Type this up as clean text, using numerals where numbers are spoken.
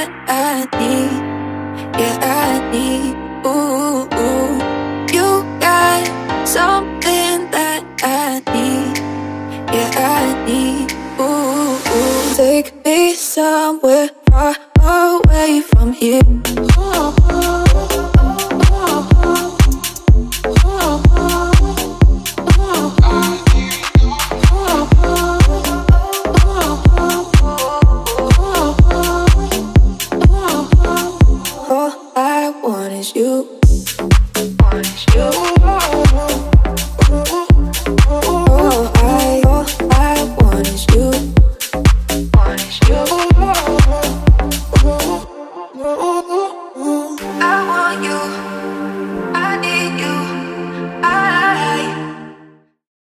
that I need. Yeah, I need. Ooh, ooh. You got something that I need. Yeah, I need. Ooh, ooh. Take me somewhere far away from here.